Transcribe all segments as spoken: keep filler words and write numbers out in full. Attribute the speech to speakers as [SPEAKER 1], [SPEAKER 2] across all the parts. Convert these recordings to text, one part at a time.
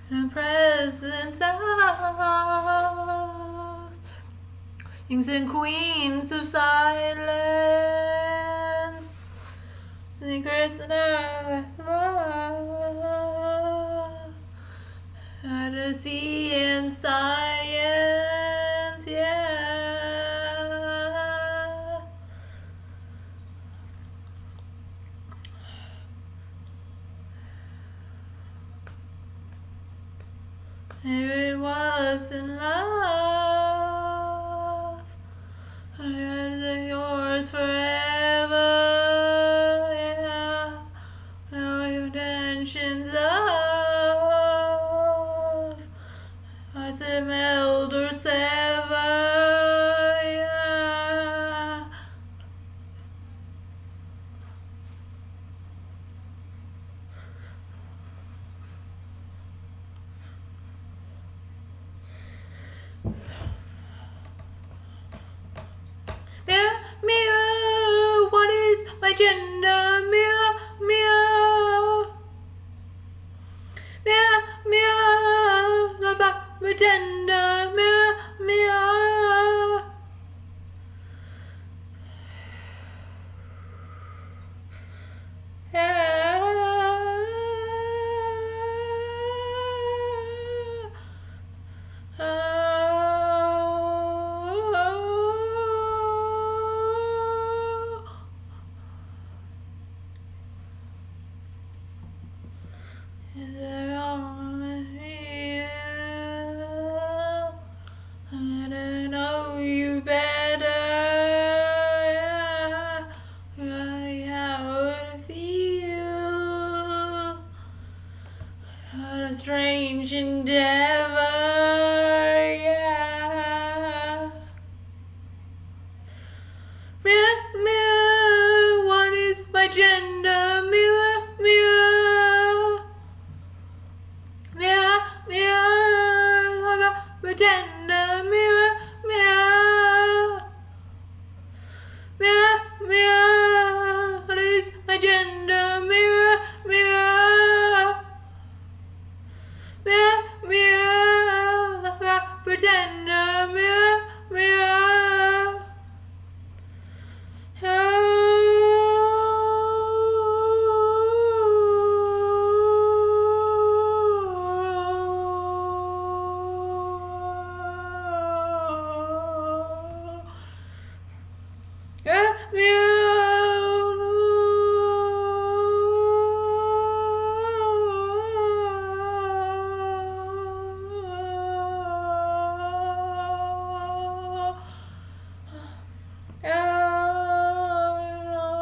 [SPEAKER 1] the presence of kings and queens of silence, secrets and earth love, fantasy and science, yeah. Here it was in love, and yours forever, yeah. All your intentions of hearts that meld or sever, yeah. Mirror, mirror, what is my gender? Mirror, mirror. Mirror, mirror, love a pretender. Mirror, mirror. Yeah. They're all here. And I know you better. Yeah. Really how it feel. What a strange endeavor. Yeah. Mirror, mirror, what is my gender? Mirror, mirror. Mirror, mirror, love a pretender. Mirror, mirror. Mirror, mirror, what is my gender? Mirror, mirror. Mirror, mirror, love a pretender. Mirror, mirror.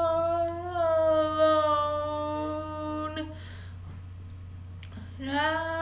[SPEAKER 1] Alone.